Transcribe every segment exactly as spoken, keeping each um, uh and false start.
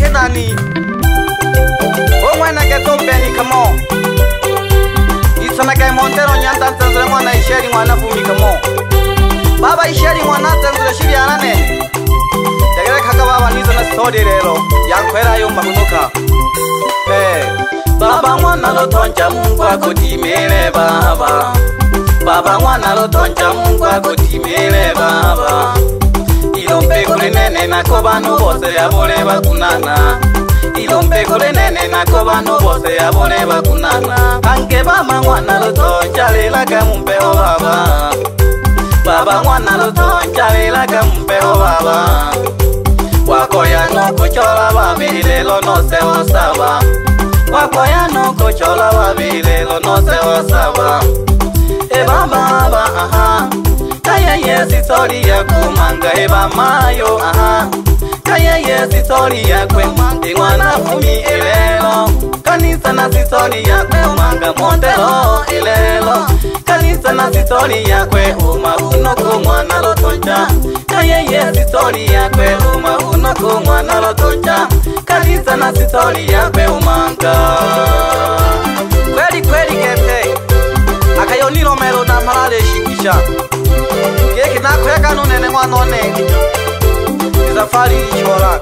kenani o mwana ke to beni kamo isana ke montero nyanta tanzre mwana isheri mwana fumi kamo baba isheri mwana tanzre shiri anane tegere kaka baba nizo na story rero yankwera yo mahunuka eh baba mwana lo tonja Mungu akutimile baba baba mwana lo tonja Mungu akutimile baba ilombe kule nene nako banu bose yabole bakunana ilombe kule nene nako banu bose yabole bakunana ange baba mwana lo tonja lela kamumpeo baba baba mwana lo tonja lela kamumpeo baba wakoya no kuchola babile lo no se osaba wakoya no kuchola babile lo no se osaba e baba baba aha kaya yesi sori ya kumanga eba mayo aha kaya yesi sori ya kwe ingwana fumi ilelo kanisa na sisori ya kwe umanga mondelo ilelo kanisa na sisori ya kwe uma uno kumwana lotonja kaya yesi sori ya kwe uma uno kumwana lotonja kanisa na sisori ya kwe umanga kweli kweli kete akayonilo melo na malale shikisha keke na kweka no nene mwanone safari chora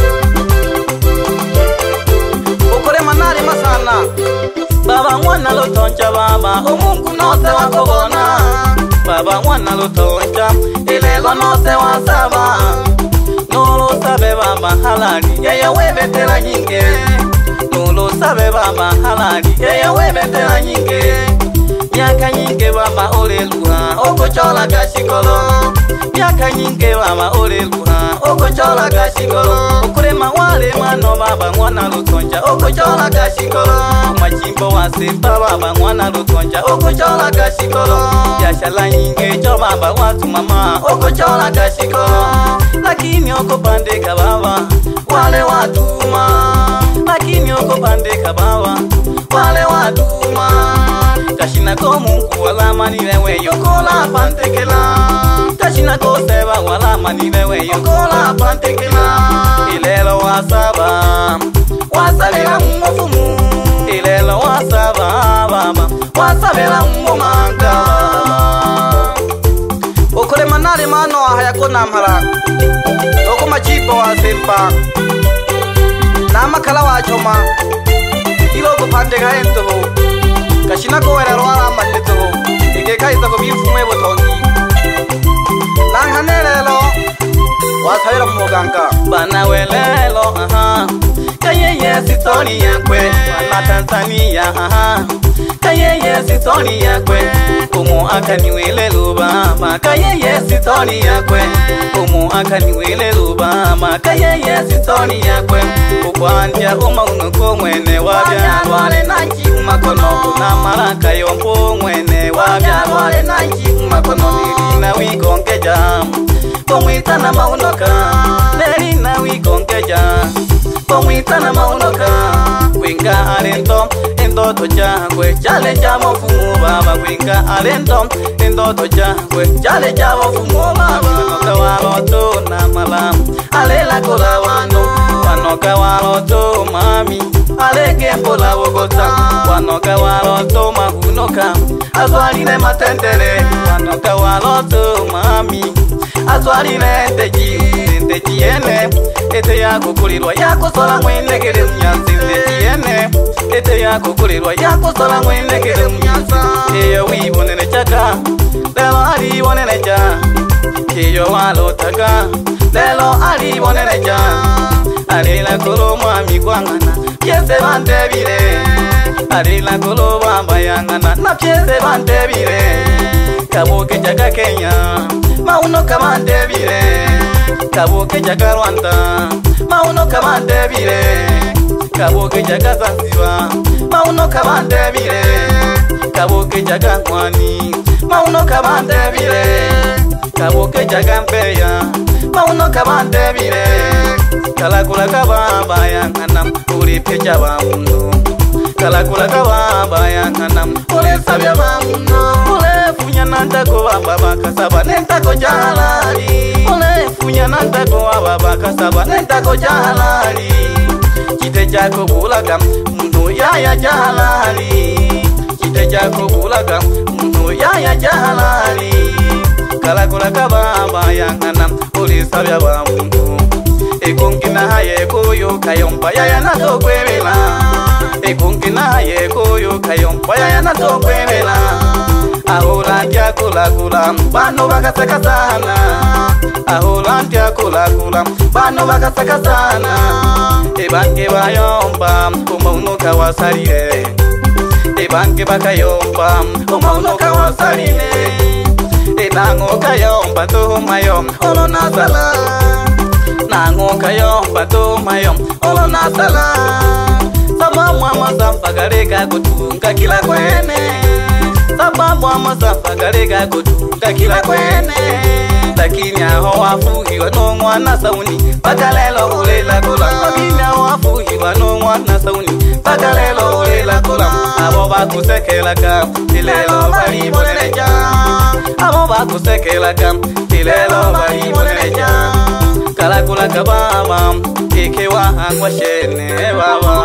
ukore manari masana baba mwana lotonja baba umungu nose wakobona baba mwana lotonja ilego nose wasaba nolo sabe baba halali yeye webetela nyinge nolo sabe baba halali yeye webetela nyinge miaka nyinge baba oleluha okochola kashikolo miaka nyinge baba oleluha okochola kashikolo ukurema wale mano baba mwana lutonja okochola kashikolo machimbo wasimba baba mwana lutonja okochola kashikolo yashala nyinge cho baba watu mama okochola kashikolo lakini okopandeka baba wale watuma lakini okopandeka baba wale watuma kashina ko Mungu wala manile we yokola pantekela kashina ko seba wala manile we yokola pantekela ilelo wasaba wasabela mfumu ilelo wasaba baba wasabela mumanga okole manare mano haya kona mara oko majibo wasemba na makala wa choma ilo ko pandeka ento kashina ko wera rwara malito ege kaisa ko bifume botongi nanganelelo wasaira muganga bana welelo aha kaye yesi tori yakwe wana Tanzania aha kaye yesi tori yakwe kumu akaniwele lubama kaye yesi tori yakwe kumu akaniwele lubama kaye yesi tori yakwe ukwanja umaunuko mwene wabyalwale nanji makono na maraka yompo mwene wabyalwale nanji makono nilina wigongeja komwita na maunoka nelina wigongeja komwita na maunoka kwinga alento endoto jangwe chale jamo fumu baba kwinga alento endoto jangwe chale jamo fumu baba noka waloto na malamu alela kola wano wanoka waloto mami alege mpola wogota wanoka waloto mahunoka azwaline matendele wanoka waloto mami azwaline teji teji ene ete yako kulirwa yako sola mwene kele mnyanzi teji ene ete yako kulirwa yako sola mwene kele mnyanzi eyo wibonene chaka lelo ali bonene cha eyo walotaka lelo ali bonene cha alila kolo mwami kwangana pyese bandebire alila kolo bamba yangana na pyese bandebire kabuke chaka Kenya mauno kamandebire kabuke chaka Rwanda mauno kamandebire kabuke chaka Zanzibar mauno kamandebire kabuke chaka Mwani mauno kamandebire kabuke chaka Mbeya mauno kamandebire kalakula kababa yanganam uri pecha bamuno kalakula kababa yanganam uri sabya bamuno ule funya nanda ko baba kasaba nenta ko jalali ule funya nanda ko baba kasaba nenta ko jalali kiteja kubulaga muntu yaya jahalali kiteja kubulaga muntu yaya jahalali kala kula kababa yangana ulisabya ba muntu ekungina haye koyo kayomba yaya nato kwebela ekungina haye koyo kayomba yaya nato kwebela ahola ndia kula kula bano bakaseka sana ahola ndia kula kula bano bakaseka sana ebange bayomba umauno kawasalire ebange bakayomba umauno kawasalire ebango kayomba to mayom olo nasala nango kayomba to mayom olo nasala sababu amasafa garega kutunga kila kwene sababu amasafa garega kutunga kila kwene lakini aho wafuhiwa no mwana sauni bakalelo ulela kula lakini aho wafuhiwa no mwana sauni bakalelo ulela kula abo bakusekelaka tilelo bali boneja abo bakusekelaka tilelo bali boneja kala kula kababa ikewa angwa shene baba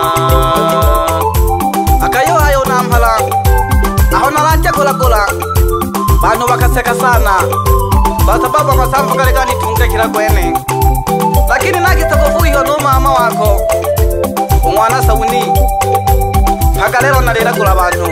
akayo ayo namhala aho nalanja kula kula bano bakaseka sana bata baba masamfu kale kani tunga kila kwene lakini nagitakofuhiwa no mama wako umwana sauni hakalero nalera kula bantu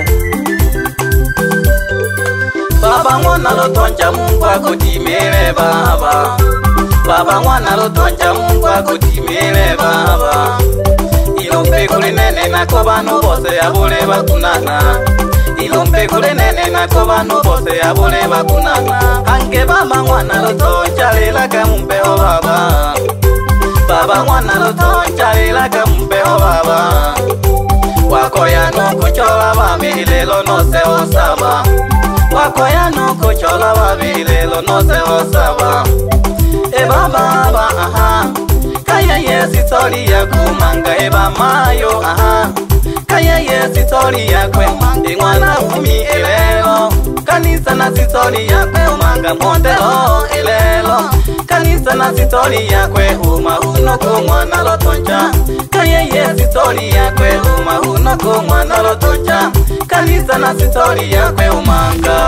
baba mwana lotonja Mungu akutimile baba baba mwana lotonja Mungu akutimile baba ilombe kule nene nako bano bose yabule bakunana ilombe kule nene nako bano bose yabule bakunana ange baba mwana lotonja lela kamumbeho baba baba mwana lotonja lela kamumbeho baba wakoya no kuchola bami lelo no se osaba wakoya no kuchola bami lelo no se osaba e baba baba aha kaya yesi tori ya kumanga e mayo aha kaya yesi tori ya kwe e mwana fumi elelo kanisa na sitori ya kwe umanga mondelo elelo kanisa na sitori ya kwe uma uno ko mwana lotonja kaya yesi tori ya kwe uma uno ko mwana lotonja kanisa na sitori ya kwe umanga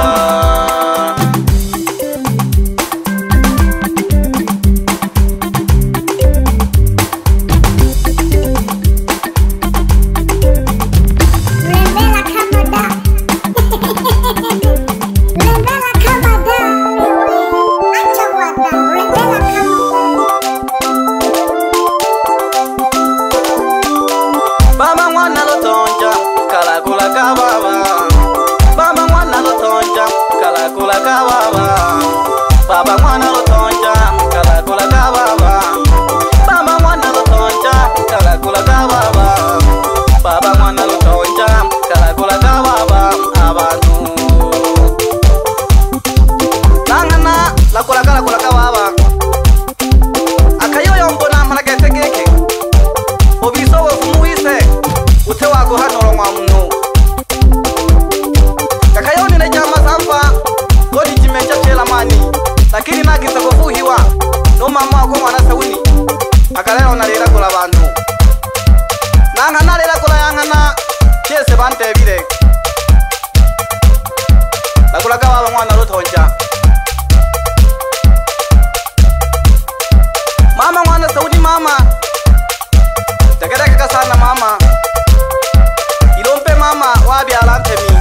baba mwana lotonja kala kula kababa baba mwana lotonja kala kula kababa baba mwana lotonja kala kula kababa abantu nangana la kula kala kula kababa akayoyo mbona manake tegeke obiso wefumuise ute wako hanoro mwa munu kakayoni na jama sampa godi jimecha chela mani lakini nagitakofuhiwa no mama wako mwana sauni akalero nalera kula bantu nanga nalera kula yangana chese bante bire nakula kababa mwana lotonja mama mwana sauni mama tegereka sana mama ilompe mama wabi alantemi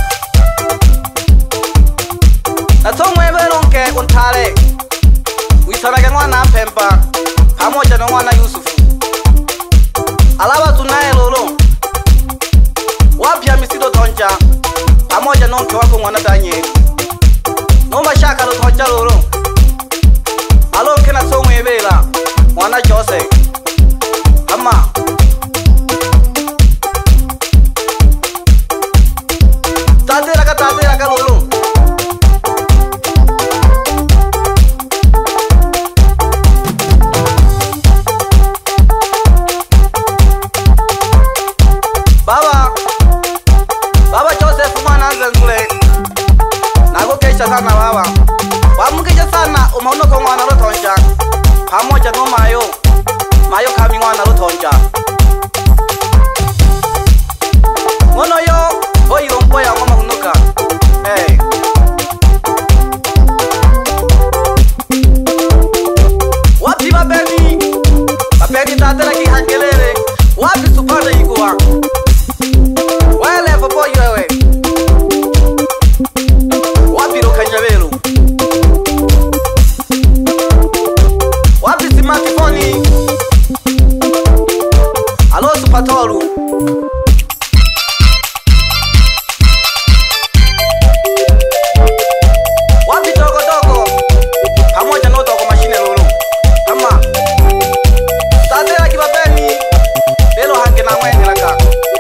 natomwe beronke untale wisarage mwana pempa pamoja na mwana Yusufu alaba tunaye lolo wapya misido tonja pamoja na mke wako mwana Daniel nomba shaka lo tonja lolo alonke na tomwe bela mwana Jose ama tatera ka tatera ka lolo baba baba Joseph mwana nzule Watoru. Wapi dogo dogo pamoja na dogo mashine lulu. Ama tatera kibabeni lelo hange na mwenye laka.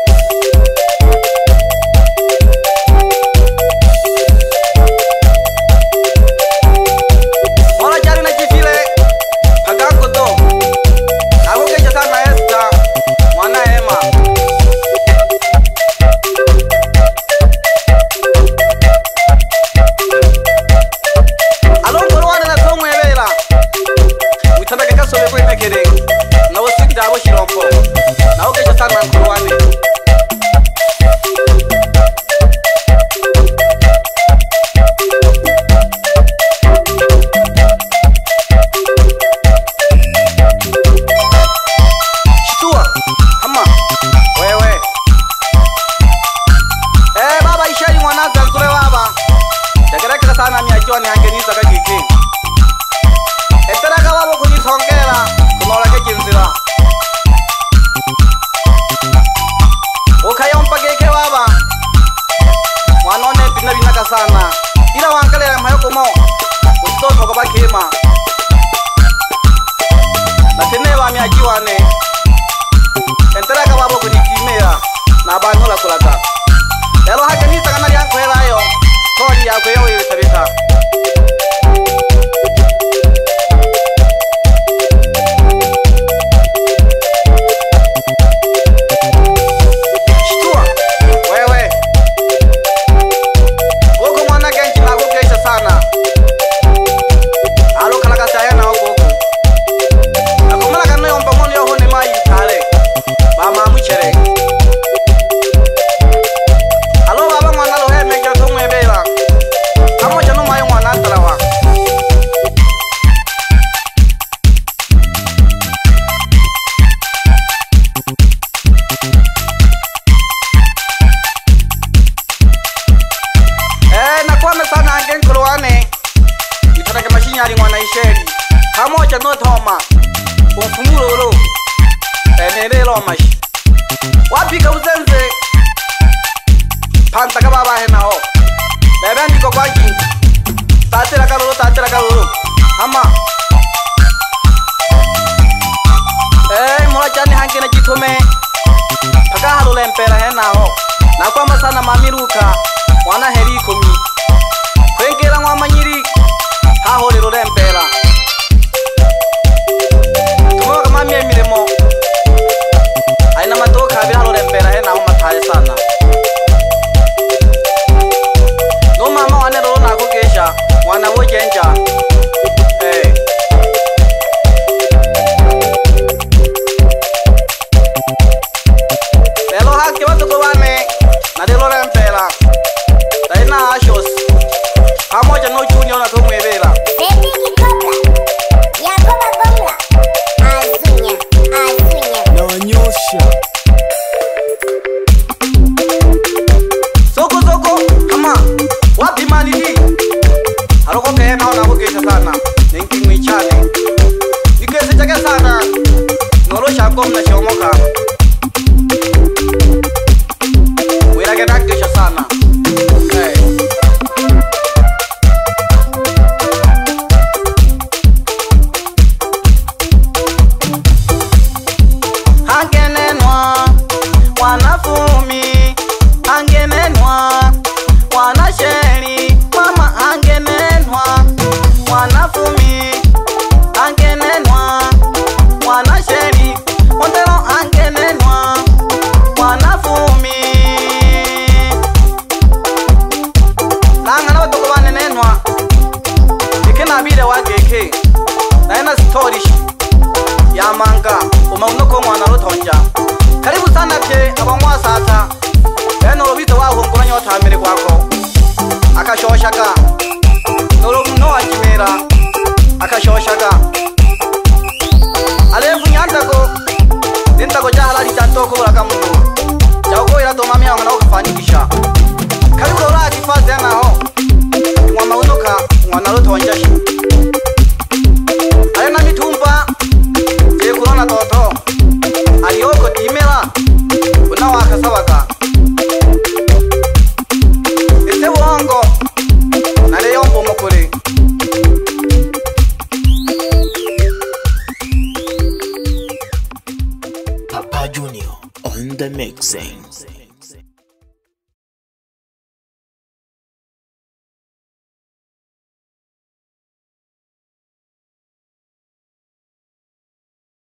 Ora jari na kifile pagango do. Ako keja sana esta mwana ema. Alon korwana na tomo evela. Witabeka kasobe kwenda kere. Na wosikita abo shirompo. Na ako keja sana korwane. Sana miachiwa ni hangenisa kakiki etera kababo kujisongera kunola kejinzira ukayompa keke baba wanone pina binaka sana ila wankalera mayoko mo ustoto kwa bakima natene ba miachiwa ne etera kababo kujikimera na bantu la kulaka lelo hangenisa kana yankwera yo Kori ya kwe yowe tabita. Shtua, wewe. Gogo mwana genji na gogo keisha sana. Alo kalaka saya na gogo. Nakumala kano yomba mwoni yoho ni mai tale. Bama mchere. Alo baba mwana lo he meja tumwe bela. Kamu jangan main mana terawa. Eh, nakuwa mesana angin keluane. Itana ke machine ari mwana isheri. Kamu jangan thoma. Umfumuro lo. Enele lo mashi. Wapi kauzenze. Panta ka baba hena ho. Bebe ndiko kwaki. Tatera kalolo tatera kalolo. Ama. Eh mola jani hangi na jitume. Paka halu lempera hena ho. Na kwa masana mamiruka. Wana heri komi. Kwengera ngwa manyiri. Ha ho lero lempera. Tumo kama mie milemo. Aina matoka bi halu lempera hena ho mataye sana. No mama wane ro na kukesha wana wo jenja eh lelo haki watu kwa wane na delo rempela taina ashos pamoja no junior na tomu evela Baby kikobla ya goma gomla azunya azunya naonyosha soko soko kama wapi mali hii haroko ke na ona kukesha sana ninki mwichane nikese chake sana noro shako mna chomoka wira ke nakesha sana okay hangenenwa wanafumi hangenenwa wanasheri mama hangenenwa wanafumi hangenenwa wanasheri ondero hangenenwa wanafumi langana batoko banenenwa ikena bile wageke naena story ya manga umaunoko mwana rutonja karibu sana pye abamwa sata eno robito waho ngona nyota amere kwako akashoshaka noro no akimera akashoshaka alefu nyandako nintako jahala litantoko buraka mundu jago ira to mami yangu na kufanikisha karibu ora akifaze na ho mwana unoka mwana rutonja shi alena mitumba ye kurona toto aliyoko timela on the mixing.